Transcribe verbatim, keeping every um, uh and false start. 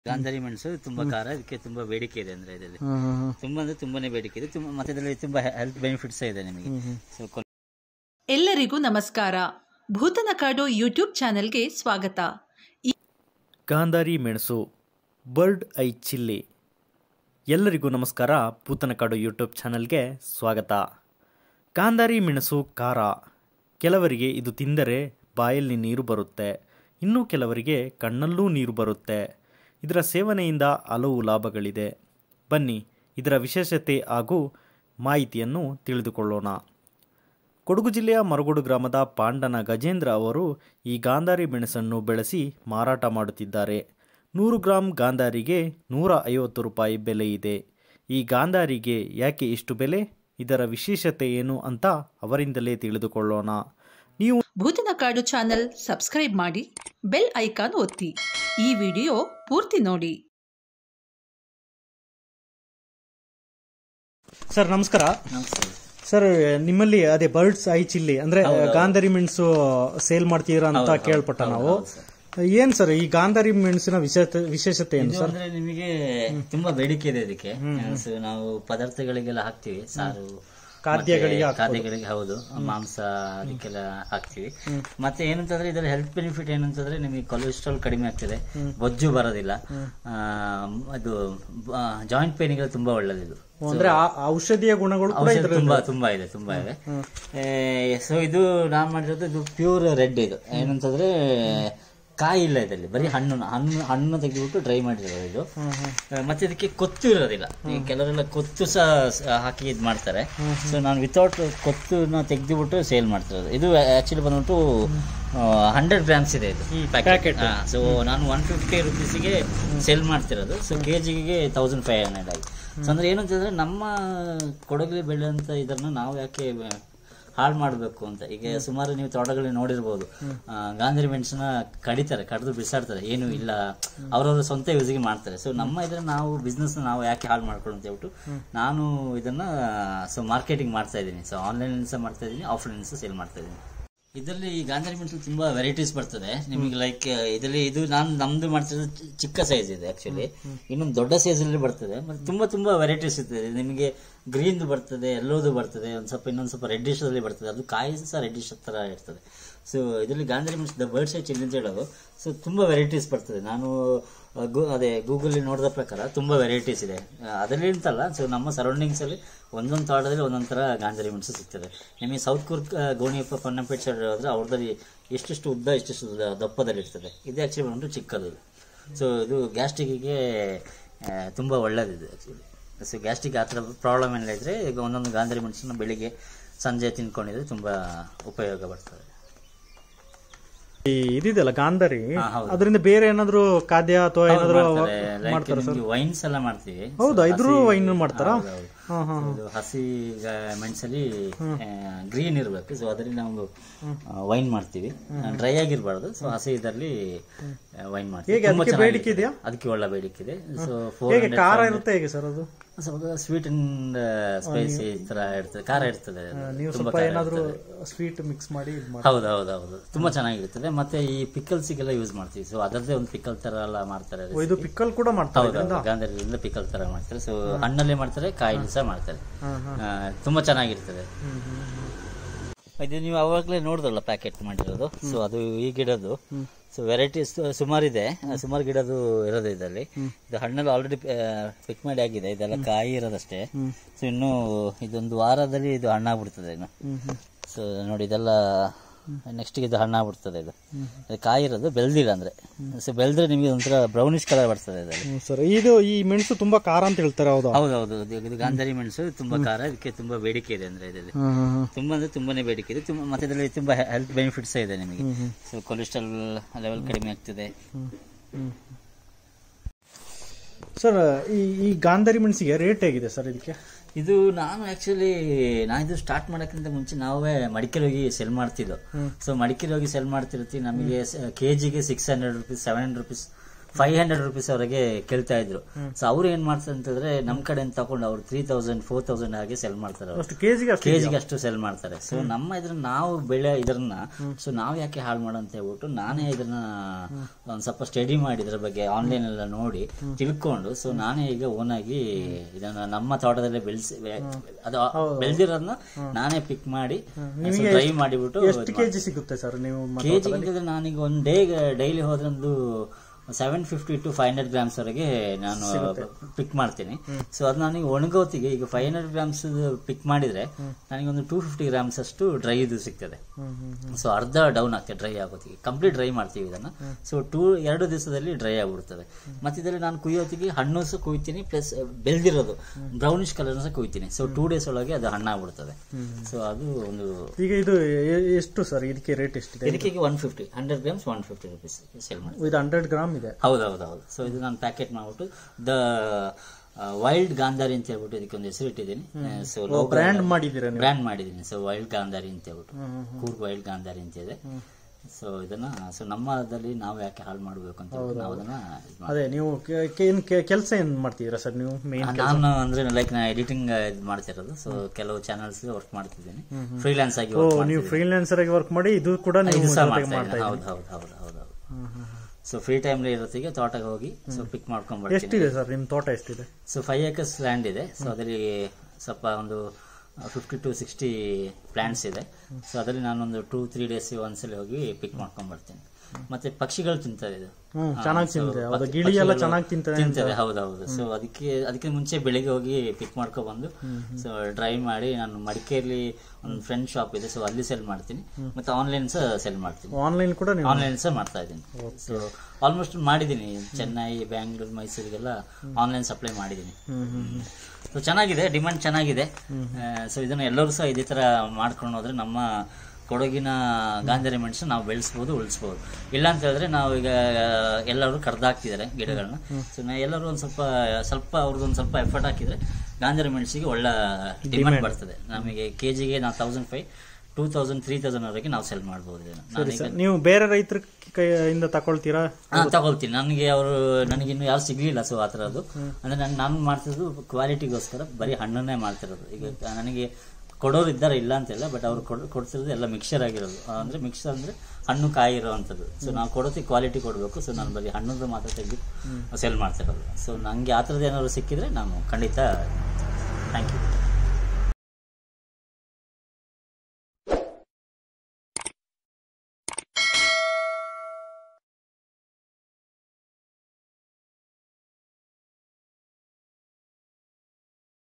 ಗಾಂಧಾರಿ ಮೆಣಸು ತುಂಬಾ ಖಾರ, ಇದಕ್ಕೆ ತುಂಬಾ ಬೇಡಿಕೆ ಇದೆ. ಅಂದ್ರೆ ಇದರಲ್ಲಿ ತುಂಬಾ ಅಂದ್ರೆ ತುಂಬಾನೇ ಬೇಡಿಕೆ ಇದೆ. ಮತ್ತೆ ಇದರಲ್ಲಿ ತುಂಬಾ ಹೆಲ್ತ್ ಬೆನಿಫಿಟ್ಸ್ ಇದೆ ನಿಮಗೆ. ಎಲ್ಲರಿಗೂ ನಮಸ್ಕಾರ. ಭೂತನಕಾಡು ಯೂಟ್ಯೂಬ್ ಚಾನೆಲ್ಗೆ ಸ್ವಾಗತ. ಗಾಂಧಾರಿ ಮೆಣಸು ಬರ್ಡ್ ಐ ಚಿಲ್ಲಿ. ಎಲ್ಲರಿಗೂ ನಮಸ್ಕಾರ. ಭೂತನಕಾಡು ಯೂಟ್ಯೂಬ್ ಚಾನೆಲ್ಗೆ ಸ್ವಾಗತ. ಗಾಂಧಾರಿ ಮೆಣಸು ಖಾರ. ಕೆಲವರಿಗೆ ಇದು ತಿಂದರೆ ಬಾಯಲ್ಲಿ ನೀರು ಬರುತ್ತೆ, ಇನ್ನು ಕೆಲವರಿಗೆ ಕಣ್ಣಲ್ಲೂ ನೀರು ಬರುತ್ತೆ. ಇದರ ಸೇವನೆಯಿಂದ ಹಲವು ಲಾಭಗಳಿದೆ. ಬನ್ನಿ ಇದರ ವಿಶೇಷತೆ ಹಾಗೂ ಮಾಹಿತಿಯನ್ನು ತಿಳಿದುಕೊಳ್ಳೋಣ. ಕೊಡಗು ಜಿಲ್ಲೆಯ ಮರಗೋಡು ಗ್ರಾಮದ ಪಾಂಡನ ಗಜೇಂದ್ರ ಅವರು ಈ ಗಾಂಧಾರಿ ಮೆಣಸನ್ನು ಬೆಳೆಸಿ ಮಾರಾಟ ಮಾಡುತ್ತಿದ್ದಾರೆ. ನೂರು ಗ್ರಾಂ ಗಾಂಧಾರಿಗೆ ನೂರ ಐವತ್ತು ರೂಪಾಯಿ ಬೆಲೆ ಇದೆ. ಈ ಗಾಂಧಾರಿಗೆ ಯಾಕೆ ಇಷ್ಟು ಬೆಲೆ, ಇದರ ವಿಶೇಷತೆ ಏನು ಅಂತ ಅವರಿಂದಲೇ ತಿಳಿದುಕೊಳ್ಳೋಣ. ನೀವು ಭೂತನಕಾಡು ಚಾನೆಲ್ ಸಬ್ಸ್ಕ್ರೈಬ್ ಮಾಡಿ, ಬೆಲ್ ಐಕಾನ್ ಒತ್ತಿ. ಈ ವಿಡಿಯೋ ಪೂರ್ತಿ ನೋಡಿ. ಸರ್ ನಮಸ್ಕಾರ. ನಮಸ್ತೆ ಸರ್, ನಿಮ್ಮಲ್ಲಿ ಅದೇ ಬರ್ಡ್ಸ್ ಐ ಚಿಲ್ಲಿ ಅಂದ್ರೆ ಗಾಂಧಾರಿ ಮೆಣಸು ಸೇಲ್ ಮಾಡ್ತೀರಾ ಅಂತ ಕೇಳ್ಪಟ್ಟ ನಾವು. ಏನ್ ಸರ್ ಈ ಗಾಂಧಾರಿ ಮೆಣಸಿನ ವಿಶೇಷತೆ ಏನು ಸರ್? ಅಂದ್ರೆ ನಿಮಗೆ ತುಂಬಾ ಬೇಡಿಕೆ ಇದೆ ಇದಕ್ಕೆ. ನಾವು ಪದಾರ್ಥಗಳಿಗೆಲ್ಲ ಹಾಕ್ತಿವಿ, ಸಾರು ಖಾದ್ಯಗಳಿಗೆ ಖಾದ್ಯಗಳಿಗೆ ಹೌದು, ಮಾಂಸ ಅದಕ್ಕೆಲ್ಲ ಹಾಕ್ತಿವಿ. ಮತ್ತೆ ಏನಂತಂದ್ರೆ ಇದರ ಹೆಲ್ತ್ ಬೆನಿಫಿಟ್ ಏನಂತಂದ್ರೆ ನಿಮಗೆ ಕೊಲೆಸ್ಟ್ರಾಲ್ ಕಡಿಮೆ ಆಗ್ತದೆ, ಬೊಜ್ಜು ಬರೋದಿಲ್ಲ, ಅದು ಜಾಯಿಂಟ್ ಪೇನ್ಗೆ ತುಂಬಾ ಒಳ್ಳೆದಿದು. ಅಂದ್ರೆ ಔಷಧೀಯ ಗುಣಗಳು ತುಂಬಾ ತುಂಬಾ ಇದೆ ತುಂಬಾ ಇದೆ ಸೊ ಇದು ನಾನ್ ಮಾಡಿರೋದು ಇದು ಪ್ಯೂರ್ ರೆಡ್. ಇದು ಏನಂತಂದ್ರೆ ಕಾಯಿ ಇಲ್ಲ ಇದರಲ್ಲಿ, ಬರೀ ಹಣ್ಣು ಹಣ್ಣು ಹಣ್ಣು ತೆಗೆದುಬಿಟ್ಟು ಡ್ರೈ ಮಾಡಿರೋದು ಇದು. ಮತ್ತೆ ಇದಕ್ಕೆ ಕೊತ್ತು ಇರೋದಿಲ್ಲ. ಕೆಲವರೆಲ್ಲ ಕೊತ್ತು ಸಹ ಹಾಕಿ ಇದು ಮಾಡ್ತಾರೆ. ಸೊ ನಾನು ವಿತೌಟ್ ಕೊತ್ತುನ ತೆಗೆದುಬಿಟ್ಟು ಸೇಲ್ ಮಾಡ್ತಿರೋದು. ಇದು ಆಕ್ಚುಲಿ ಬಂದ್ಬಿಟ್ಟು ಹಂಡ್ರೆಡ್ ಗ್ರಾಮ್ಸ್ ಇದೆ ಇದು ಈ ಪ್ಯಾಕೆಟ್. ಸೊ ನಾನು ಒನ್ ಫಿಫ್ಟಿ ರುಪೀಸಿಗೆ ಸೇಲ್ ಮಾಡ್ತಿರೋದು. ಸೊ ಕೆ ಜಿಗೆ ತೌಸಂಡ್ ಫೈವ್ ಹಂಡ್ರೆಡ್ ಆಗಿ. ಸೊ ಅಂದ್ರೆ ಏನು ಅಂತಂದ್ರೆ ನಮ್ಮ ಕೊಡಗಲ್ಲಿ ಬೆಳೆಯುವಂತ ಇದನ್ನ ನಾವು ಯಾಕೆ ಹಾಳು ಮಾಡಬೇಕು ಅಂತ. ಈಗ ಸುಮಾರು ನೀವು ತೋಟಗಳಲ್ಲಿ ನೋಡಿರ್ಬೋದು, ಗಾಂಧಾರಿ ಮೆಣಸನ್ನ ಕಡಿತಾರೆ, ಕಡಿದು ಬಿಸಾಡ್ತಾರೆ, ಏನು ಇಲ್ಲ, ಅವ್ರವ್ರ ಸ್ವಂತ ಯೂಸಿಗೆ ಮಾಡ್ತಾರೆ. ಸೊ ನಮ್ಮ ಇದ್ರ ನಾವು ಬಿಸ್ನೆಸ್ ನಾವು ಯಾಕೆ ಹಾಳು ಮಾಡ್ಕೊಳ್ಳೋ ಅಂತ ಹೇಳ್ಬಿಟ್ಟು ನಾನು ಇದನ್ನ ಸೊ ಮಾರ್ಕೆಟಿಂಗ್ ಮಾಡ್ತಾ ಇದ್ದೀನಿ. ಸೊ ಆನ್ಲೈನ್ ಸಹ ಮಾಡ್ತಾ ಇದ್ದೀನಿ, ಆಫ್ಲೈನ್ ಸಹ ಸೇಲ್ ಮಾಡ್ತಾ ಇದ್ದೀನಿ. ಇದರಲ್ಲಿ ಈ ಗಾಂಧಾರಿ ಮೆಣಸು ತುಂಬಾ ವೆರೈಟೀಸ್ ಬರ್ತದೆ ನಿಮಗೆ. ಲೈಕ್ ಇದರಲ್ಲಿ ಇದು ನಾನು ನಮ್ದು ಮಾಡ್ತಿರೋದು ಚಿಕ್ಕ ಸೈಜ್ ಇದೆ ಆಕ್ಚುಲಿ, ಇನ್ನೊಂದು ದೊಡ್ಡ ಸೈಜ್ ಅಲ್ಲಿ ಬರ್ತದೆ. ಮತ್ತೆ ತುಂಬಾ ತುಂಬಾ ವೆರೈಟೀಸ್ ಇರ್ತದೆ ನಿಮಗೆ. ಗ್ರೀನ್ ಬರ್ತದೆ, ಎಲ್ಲೋದು ಬರ್ತದೆ, ಒಂದ್ ಸ್ವಲ್ಪ ಇನ್ನೊಂದು ಸ್ವಲ್ಪ ರೆಡ್ಡಿಶ್ ಅಲ್ಲಿ ಬರ್ತದೆ, ಅದು ಕಾಯಿ ಸಹ ರೆಡ್ಡಿಶ್ ತರ ಇರ್ತದೆ. ಸೊ ಇದರಲ್ಲಿ ಗಾಂಧಾರಿ ಮೆಣಸು ದ ಬರ್ಡ್ಸ್ ಐ ಚಿಲ್ಲಿ ಅಂತ ಹೇಳೋದು. ಸೊ ತುಂಬಾ ವೆರೈಟೀಸ್ ಬರ್ತದೆ. ನಾನು ಅದೇ ಗೂಗಲ್ ನೋಡಿದ ಪ್ರಕಾರ ತುಂಬಾ ವೆರೈಟೀಸ್ ಇದೆ ಅದರಲ್ಲಿ ಅಂತಲ್ಲ. ಸೊ ನಮ್ಮ ಸರೌಂಡಿಂಗ್ಸ್ ಅಲ್ಲಿ ಒಂದೊಂದು ತೋಟದಲ್ಲಿ ಒಂದೊಂದು ತರ ಗಾಂಧಾರಿ ಮೆಣಸು ಸಿಗ್ತದೆ ನಿಮಗೆ. ಸೌತ್ ಕೂರ್ಗ್ ಗೋಣಿಯಪ್ಪ ಪೊನ್ನಂಪೇಟೆ ಸೈಡ್ ಹೋದ್ರೆ ಅವ್ರದಲ್ಲಿ ಎಷ್ಟೆಷ್ಟು ಉದ್ದ ಎಷ್ಟೆಷ್ಟು ದಪ್ಪದಲ್ಲಿ ಇರ್ತದೆ. ಇದು ಆಕ್ಚುಲಿ ಬಂದ್ಬಿಟ್ಟು ಚಿಕ್ಕದು. ಸೊ ಇದು ಗ್ಯಾಸ್ಟ್ರಿಕ್ಗೆ ತುಂಬಾ ಒಳ್ಳೇದಿದೆ ಆಕ್ಚುಲಿ. ಸೊ ಗ್ಯಾಸ್ಟ್ರಿಕ್ ಆ ಥರ ಪ್ರಾಬ್ಲಮ್ ಏನಿಲ್ಲ ಇದ್ರೆ ಈಗ ಒಂದೊಂದು ಗಾಂಧಾರಿ ಮೆಣಸನ್ನ ಬೆಳಿಗ್ಗೆ ಸಂಜೆ ತಿನ್ಕೊಂಡಿದ್ರೆ ತುಂಬಾ ಉಪಯೋಗ ಬರ್ತದೆ. ಇದಿದೆಲ್ಲ ಗಾಂಧಾರಿ, ಅದರಿಂದ ಬೇರೆ ಏನಾದ್ರು ಖಾದ್ಯ ಅಥವಾ ಏನಾದ್ರು ವೈನ್ಸ್ ಎಲ್ಲ ಮಾಡ್ತೀವಿ. ಹೌದಾ, ಇದ್ರೂ ವೈನ್ ಮಾಡ್ತಾರಾ? ಹಸಿ ಮೆಣಸಲ್ಲಿ ಗ್ರೀನ್ ಇರ್ಬೇಕು. ಸೊ ಅದರಲ್ಲಿ ನಾವು ವೈನ್ ಮಾಡ್ತೀವಿ, ಡ್ರೈ ಆಗಿರ್ಬಾರ್ದು. ಸೊ ಹಸಿ ಇದರಲ್ಲಿ ವೈನ್ ಮಾಡ್ತೀವಿ. ಅದಕ್ಕೆ ಒಳ್ಳೆ ಬೇಡಿಕೆ ಇದೆ. ಸೊ ಫೋರ್ ಖಾರ ಇರುತ್ತೆ ಹೇಗೆ ಸರ್? ಅದು ಸ್ವಲ್ಪ ಸ್ವೀಟ್ ಅಂಡ್ ಸ್ಪೈಸಿ ತರ ಇರ್ತದೆ, ಖಾರ ಇರ್ತದೆ. ಏನಾದ್ರು ಸ್ವೀಟ್ ಮಿಕ್ಸ್ ಮಾಡಿ ಹೌದು ಹೌದು ಹೌದು ತುಂಬಾ ಚೆನ್ನಾಗಿರ್ತದೆ. ಮತ್ತೆ ಈ ಪಿಕಲ್ಸಿಗೆಲ್ಲ ಯೂಸ್ ಮಾಡ್ತೀವಿ. ಸೊ ಅದರದ್ದೇ ಒಂದು ಪಿಕಲ್ ತರ ಎಲ್ಲ ಮಾಡ್ತಾರೆ. ಇದು ಪಿಕಲ್ ಕೂಡ ಮಾಡ್ತಾರೆ, ಗಾಂಧಾರಿಯಿಂದ ಪಿಕಲ್ ತರ ಮಾಡ್ತಾರೆ. ಸೊ ಹಣ್ಣಲ್ಲೇ ಮಾಡ್ತಾರೆ, ಕಾಯಿಲಿ ಸಹ ಮಾಡ್ತಾರೆ. ತುಂಬಾ ಚೆನ್ನಾಗಿರ್ತದೆ. ಇದು ನೀವು ಅವಾಗಲೇ ನೋಡಿದ್ರಲ್ಲ ಪ್ಯಾಕೆಟ್ ಮಾಡಿರೋದು. ಸೊ ಅದು ಈ ಗಿಡದ್ದು. ಸೊ ವೆರೈಟೀಸ್ ಸುಮಾರಿದೆ, ಸುಮಾರು ಗಿಡದು ಇರೋದು ಇದರಲ್ಲಿ. ಇದು ಹಣ್ಣಲ್ಲಿ ಆಲ್ರೆಡಿ ಪಿಕ್ ಮಾಡಿ ಆಗಿದೆ, ಇದೆಲ್ಲ ಕಾಯಿ ಇರೋದಷ್ಟೇ. ಸೊ ಇನ್ನು ಇದೊಂದು ವಾರದಲ್ಲಿ ಇದು ಹಣ್ಣಾಗ್ಬಿಡ್ತದೆ ಇನ್ನು. ಸೊ ನೋಡಿ ಇದೆಲ್ಲ ನೆಕ್ಸ್ಟ್ ಇದು ಹಣ್ಣಾಗ್ಬಿಡ್ತದೆ. ಇದು ಕಾಯಿ ಇರೋದು ಬೆಳೆದಿಲ್ಲ ಅಂದ್ರೆ. ಸೊ ಬೆಳೆದ್ರೆ ನಿಮಗೆ ಒಂಥರ ಬ್ರೌನಿಶ್ ಕಲರ್ ಬರ್ತದೆ ಇದರಲ್ಲಿ. ಸರ್ ಇದು ಈ ಮೆಣಸು ತುಂಬಾ ಖಾರ ಅಂತ ಹೇಳ್ತಾರೆ. ಹೌದು ಹೌದೌದು ಇದು ಗಾಂಧಾರಿ ಮೆಣಸು ತುಂಬಾ ಖಾರ, ಇದಕ್ಕೆ ತುಂಬಾ ಬೇಡಿಕೆ ಇದೆ. ಅಂದ್ರೆ ಇದರಲ್ಲಿ ತುಂಬಾ ಅಂದ್ರೆ ತುಂಬಾನೇ ಬೇಡಿಕೆ ಇದೆ. ಮತ್ತೆ ಇದರಲ್ಲಿ ತುಂಬಾ ಹೆಲ್ತ್ ಬೆನಿಫಿಟ್ಸ್ ಇದೆ ನಿಮಗೆ. ಸೊ ಕೊಲೆಸ್ಟ್ರಾಲ್ ಲೆವೆಲ್ ಕಡಿಮೆ ಆಗ್ತದೆ. ಸರ್ ಈ ಈ ಗಾಂಧಾರಿ ಮೆಣಸಿಗೆ ರೇಟ್ ಹೇಗಿದೆ ಸರ್ ಇದಕ್ಕೆ? ಇದು ನಾನು ಆಕ್ಚುಲಿ ನಾ ಇದು ಸ್ಟಾರ್ಟ್ ಮಾಡೋಕ್ಕಿಂತ ಮುಂಚೆ ನಾವೇ ಮಡಿಕೇರಿ ಹೋಗಿ ಸೆಲ್ ಮಾಡ್ತಿದ್ದೋ. ಸೊ ಮಡಿಕೇರಿ ಹೋಗಿ ಸೆಲ್ ಮಾಡ್ತಿರ್ತೀವಿ. ನಮಗೆ ಕೆಜಿಗೆ six hundred rupees seven hundred rupees five hundred rupees ಅವರಿಗೆ ಕೇಳ್ತಾ ಇದ್ರು. ಸೊ ಅವ್ರು ಏನ್ ಮಾಡ್ತಾರೆ ಅಂತಂದ್ರೆ ನಮ್ ಕಡೆ ತಗೊಂಡು ಅವ್ರು ತ್ರೀ ತೌಸಂಡ್ ಫೋರ್ ತೌಸಂಡ್ ಹಾಗೆ ಸೆಲ್ ಮಾಡ್ತಾರೆ, ಕೆಜಿಗೆ ಅಷ್ಟು ಸೆಲ್ ಮಾಡ್ತಾರೆ. ಸೊ ನಮ್ಮ ಇದ್ರ ನಾವು ಬೆಳೆ ಇದ್ರನ್ನ ಸೊ ನಾವ್ ಯಾಕೆ ಹಾಳು ಮಾಡೋ ಅಂತ ಹೇಳ್ಬಿಟ್ಟು ನಾನೇ ಇದನ್ನ ಒಂದ್ ಸ್ವಲ್ಪ ಸ್ಟಡಿ ಮಾಡಿ ಇದ್ರ ಬಗ್ಗೆ ಆನ್ಲೈನ್ ಎಲ್ಲ ನೋಡಿ ತಿಳ್ಕೊಂಡು ಸೊ ನಾನೇ ಈಗ ಓನ್ ಆಗಿ ಇದನ್ನ ನಮ್ಮ ತೋಟದಲ್ಲೇ ಬೆಳೆಸಿ ಅದು ಬೆಳೆದಿರೋದನ್ನ ನಾನೇ ಪಿಕ್ ಮಾಡಿ ಡ್ರೈ ಮಾಡಿಬಿಟ್ಟು ಕೆಜಿ ಸಿಗುತ್ತೆ ಸರ್ ನೀವು ಕೆಜಿ ನಾನೀಗ ಒಂದ್ ಡೇ ಡೈಲಿ ಹೋದ್ರೆ ಒಂದು seven fifty to five hundred grams ವರೆಗೆ ನಾನು ಪಿಕ್ ಮಾಡ್ತೀನಿ. ಸೊ ಅದು ನನಗೆ ಒಣಗೋತಿಗೆ ಈಗ ಫೈವ್ ಹಂಡ್ರೆಡ್ ಗ್ರಾಮ್ಸ್ ಪಿಕ್ ಮಾಡಿದ್ರೆ ನನಗೆ ಒಂದು ಟೂ ಫಿಫ್ಟಿ ಗ್ರಾಮ್ಸ್ ಅಷ್ಟು ಡ್ರೈ ಇದು ಸಿಗ್ತದೆ. ಸೊ ಅರ್ಧ ಡೌನ್ ಆಗ್ತದೆ ಡ್ರೈ ಆಗೋತಿಗೆ, ಕಂಪ್ಲೀಟ್ ಡ್ರೈ ಮಾಡ್ತೀವಿ ಇದನ್ನ. ಸೊ ಟೂ ಎರಡು ದಿವಸದಲ್ಲಿ ಡ್ರೈ ಆಗ್ಬಿಡ್ತದೆ. ಮತ್ತೆ ಇದರಲ್ಲಿ ನಾನು ಕುಯ್ಯೋತಿಗೆ ಹಣ್ಣು ಸಹ ಕುಯ್ತೀನಿ, ಪ್ಲಸ್ ಬೆಳೆದಿರೋದು ಬ್ರೌನಿಶ್ ಕಲರ್ ಸಹ ಕುಯ್ತೀನಿ. ಸೊ ಟೂ ಡೇಸ್ ಒಳಗೆ ಅದು ಹಣ್ಣಾಗ್ಬಿಡ್ತದೆ. ಸೊ ಅದು ಒಂದು ಈಗ ಇದು ಎಷ್ಟು ಸರ್ ಇದಕ್ಕೆ ರೇಟ್ ಎಷ್ಟಿದೆ? ಇದಕ್ಕೆ one fifty hundred grams one fifty rupees sale ಮಾಡಿ. ಇದು ಹಂಡ್ರೆಡ್ ಗ್ರಾಮ್ ಹೌದೌದೌದು. ಸೊ ಇದು ನಾನು ಪ್ಯಾಕೆಟ್ ಮಾಡ್ಬಿಟ್ಟು ದ ವೈಲ್ಡ್ ಗಾಂಧಾರಿ ಅಂತ ಹೇಳ್ಬಿಟ್ಟು ಇದಕ್ಕೆ ಒಂದು ಹೆಸರು ಇಟ್ಟಿದ್ದೀನಿ. ಸೊ ಬ್ರ್ಯಾಂಡ್ ಮಾಡಿದ್ದೀರಾ? ಬ್ರ್ಯಾಂಡ್ ಮಾಡಿದ್ದೀನಿ. ಸೊ ವೈಲ್ಡ್ ಗಾಂಧಾರಿ ಅಂತ ಹೇಳ್ಬಿಟ್ಟು ಕೂರ್ಗ್ ವೈಲ್ಡ್ ಗಾಂಧಾರಿ ಅಂತ ಇದೆ. ಸೊ ಇದನ್ನ ಸೊ ನಮ್ಮದಲ್ಲಿ ನಾವು ಯಾಕೆ ಹಾಳು ಮಾಡಬೇಕು ಅಂತ ನಾವು ಅದನ್ನ ಅದೇ ನೀವು ಕೆಲಸ ಏನ್ ಮಾಡ್ತಿದ್ದೀರಾ ಸರ್ ನೀವು? ನಾನು ಅಂದ್ರೆ ಲೈಕ್ ನಾ ಎಡಿಟಿಂಗ್ ಇದು ಮಾಡ್ತಿರೋದು. ಸೊ ಕೆಲವು ಚಾನಲ್ಸ್ ವರ್ಕ್ ಮಾಡ್ತಿದ್ದೀನಿ ಫ್ರೀಲಾನ್ಸ್ ಆಗಿ. ನೀವು ಫ್ರೀಲಾನ್ಸರ್ ಆಗಿ ವರ್ಕ್ ಮಾಡಿ ಇದು ಕೂಡ ಹೌದು ಹೌದು ಹೌದು ಹೌದು. ಸೊ ಫ್ರೀ ಟೈಮ್ ಇರೋತ್ತಿಗೆ ತೋಟಕ್ಕೆ ಹೋಗಿ ಸೊ ಪಿಕ್ ಮಾಡ್ಕೊಂಡ್ ಬರ್ತೀನಿ. ಎಷ್ಟಿದೆ ಸರ್ ನಿಮ್ ತೋಟ ಎಷ್ಟಿದೆ? ಸೊ ಫೈವ್ ಏಕರ್ಸ್ ಲ್ಯಾಂಡ್ ಇದೆ. ಸೊ ಅದರಲ್ಲಿ ಸ್ವಲ್ಪ ಒಂದು ಫಿಫ್ಟಿ ಟು ಸಿಕ್ಸ್ಟಿ ಪ್ಲಾಂಟ್ಸ್ ಇದೆ. ಸೊ ಅದರಲ್ಲಿ ನಾನೊಂದು ಟೂ ತ್ರೀ ಡೇಸ್ ಒಂದ್ಸಲ ಹೋಗಿ ಪಿಕ್ ಮಾಡ್ಕೊಂಡ್ ಬರ್ತೀನಿ. ಮತ್ತೆ ಪಕ್ಷಿಗಳು ತಿಂತದೆ ಇದು ತಿಂತದೆ. ಹೌದೌದು. ಸೊ ಅದಕ್ಕೆ ಅದಕ್ಕೆ ಮುಂಚೆ ಬೆಳಿಗ್ಗೆ ಹೋಗಿ ಪಿಕ್ ಮಾಡ್ಕೊ ಬಂದು ಸೊ ಡ್ರೈ ಮಾಡಿ ನಾನು ಮಡಿಕೇರಿ ಒಂದು ಫ್ರೆಂಡ್ ಶಾಪ್ ಇದೆ. ಸೊ ಅಲ್ಲಿ ಸೆಲ್ ಮಾಡ್ತೀನಿ, ಮತ್ತೆ ಆನ್ಲೈನ್ ಸಹ ಸೆಲ್ ಮಾಡ್ತೀನಿ. ಆನ್ಲೈನ್ ಕೂಡ ಆನ್ಲೈನ್ ಸಹ ಮಾಡ್ತಾ ಇದ್ದೀನಿ. ಸೊ ಆಲ್ಮೋಸ್ಟ್ ಮಾಡಿದ್ದೀನಿ, ಚೆನ್ನೈ, ಬ್ಯಾಂಗ್ಳೂರ್, ಮೈಸೂರಿಗೆಲ್ಲ ಆನ್ಲೈನ್ ಸಪ್ಲೈ ಮಾಡಿದ್ದೀನಿ. ಸೊ ಚೆನ್ನಾಗಿದೆ, ಡಿಮಾಂಡ್ ಚೆನ್ನಾಗಿದೆ. ಸೊ ಇದನ್ನ ಎಲ್ಲರೂ ಸಹ ಇದೇ ತರ ಮಾಡ್ಕೊಂಡು ಹೋದ್ರೆ ನಮ್ಮ ಕೊಡಗಿನ ಗಾಂಧಾರಿ ಮೆಣಸು ನಾವು ಬೆಳೆಸ್ಬೋದು, ಉಳಿಸ್ಬೋದು. ಇಲ್ಲ ಅಂತ ಹೇಳಿದ್ರೆ ನಾವು ಈಗ ಎಲ್ಲರೂ ಕಡ್ದಾಕ್ತಿದ್ದಾರೆ ಗಿಡಗಳನ್ನ. ಸೊ ನಾ ಎಲ್ಲರೂ ಒಂದ್ ಸ್ವಲ್ಪ ಸ್ವಲ್ಪ ಅವ್ರದ್ದು ಒಂದ್ ಸ್ವಲ್ಪ ಎಫರ್ಟ್ ಹಾಕಿದ್ರೆ ಗಾಂಧಾರಿ ಮೆಣಸಿಗೆ ಒಳ್ಳೆ ಡಿಮಾಂಡ್ ಬರ್ತದೆ. ನಮಗೆ ಕೆಜಿಗೆ ನಾವು thousand five two thousand three thousand ವರೆಗೆ ನಾವು ಸೆಲ್ ಮಾಡಬಹುದು. ನೀವು ಬೇರೆ ರೈತರ ಕೈಯಿಂದ ತಗೊಳ್ತೀರಾ? ತಗೊಳ್ತೀನಿ. ನನಗೆ ಅವರು ನನಗಿನ್ನು ಯಾರು ಸಿಗ್ಲಿಲ್ಲ. ಸೊ ಆ ಥರದ್ದು ಅಂದ್ರೆ ನಾನು ನಾನು ಮಾಡ್ತಿರೋದು ಕ್ವಾಲಿಟಿಗೋಸ್ಕರ ಬರೀ ಹಣ್ಣನ್ನೇ ಮಾಡ್ತಿರೋದು. ಈಗ ನನಗೆ ಕೊಡೋರು ಇದ್ದಾರೆ, ಇಲ್ಲ ಅಂತಿಲ್ಲ, ಬಟ್ ಅವ್ರು ಕೊಡ್ತಿರೋದು ಎಲ್ಲ ಮಿಕ್ಸರ್ ಆಗಿರೋದು. ಅಂದ್ರೆ ಮಿಕ್ಸರ್ ಅಂದ್ರೆ ಹಣ್ಣು ಕಾಯಿ ಇರೋವಂಥದ್ದು. ಸೊ ನಾವು ಕೊಡೋದಕ್ಕೆ ಕ್ವಾಲಿಟಿ ಕೊಡಬೇಕು. ಸೊ ನಾನು ಬರೀ ಹಣ್ಣದ್ದು ಮಾತ್ರ ತೆಗೆದು ಸೆಲ್ ಮಾಡ್ತಿರೋದು. ಸೊ ನನಗೆ ಆ ಥರದ್ದು ಏನಾದ್ರು ಸಿಕ್ಕಿದ್ರೆ ನಾನು ಖಂಡಿತ ಥ್ಯಾಂಕ್ ಯು.